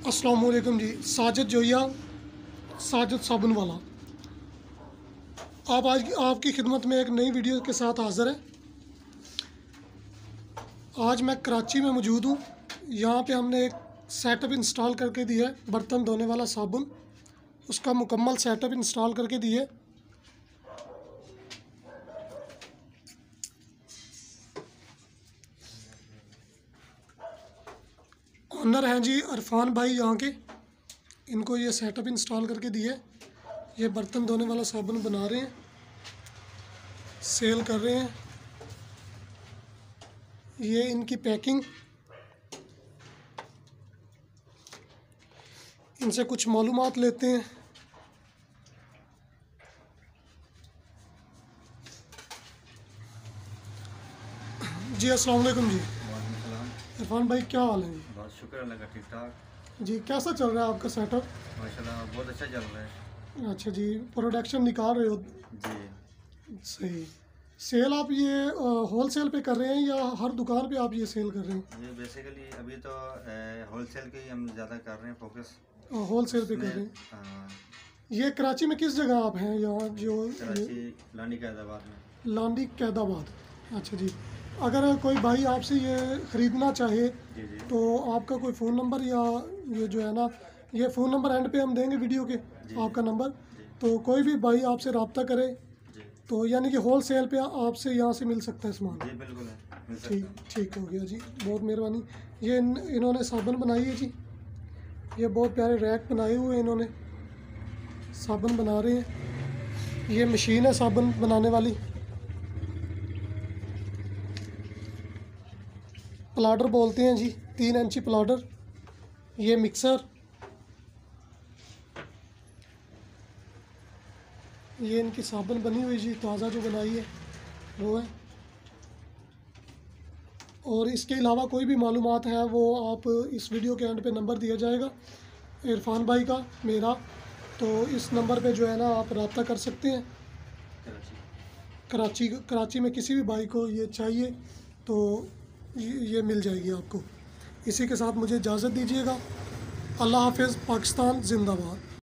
अस्सलामुअलैकुम जी। साजिद जोया, साजिद साबुन वाला, आप आज आपकी खिदमत में एक नई वीडियो के साथ हाज़िर है। आज मैं कराची में मौजूद हूँ। यहाँ पे हमने एक सेटअप इंस्टॉल करके दिया है, बर्तन धोने वाला साबुन, उसका मुकम्मल सेटअप इंस्टॉल करके दिए। ऑनर हैं जी अरफान भाई यहाँ के, इनको ये सेटअप इंस्टॉल करके दिए। ये बर्तन धोने वाला साबुन बना रहे हैं, सेल कर रहे हैं। ये इनकी पैकिंग, इनसे कुछ मालूमात लेते हैं। जी अस्सलाम वालेकुम जी। इरफान भाई क्या हाल है जी? बहुत शुक्र अल्लाह का, ठीक ठाक जी। कैसा चल रहा है आपका सेटअप? माशाल्लाह बहुत अच्छा चल रहा है। अच्छा जी, प्रोडक्शन निकाल रहे हो? जी सही। सेल आप ये होल सेल पे कर रहे हैं या हर दुकान पे आप ये सेल कर रहे हैं? ये बेसिकली अभी तो होल सेल के ही हम ज़्यादा कर रहे हैं फोकस। होल सेल पे कर रहे हैं। ये कराची में किस जगह आप हैं? यहाँ जो कराची लांडी कैदाबाद में। लांडी कैदाबाद। अच्छा जी। अगर कोई भाई आपसे ये ख़रीदना चाहे जी जी तो आपका कोई फ़ोन नंबर या ये जो है ना, ये फ़ोन नंबर एंड पे हम देंगे वीडियो के, आपका नंबर, तो कोई भी भाई आपसे रब्ता करे जी तो यानी कि होल सेल पे आपसे यहाँ से मिल सकता है सामान। जी बिल्कुल है, मिल सकता ठीक है। ठीक हो गया जी, बहुत मेहरबानी। ये इन्होंने साबुन बनाई है जी, ये बहुत प्यारे रैक बनाए हुए हैं इन्होंने, साबुन बना रहे हैं। ये मशीन है साबुन बनाने वाली, प्लाडर बोलते हैं जी, 3 इंची प्लाडर। ये मिक्सर, ये इनकी साबुन बनी हुई जी, ताज़ा जो बनाई है वो है। और इसके अलावा कोई भी मालूमात है वो आप इस वीडियो के एंड पे नंबर दिया जाएगा इरफान भाई का, मेरा, तो इस नंबर पे जो है ना आप रब्ता कर सकते हैं। कराची में किसी भी भाई को ये चाहिए तो ये मिल जाएगी आपको। इसी के साथ मुझे इजाज़त दीजिएगा। अल्लाह हाफ़िज़। पाकिस्तान ज़िंदाबाद।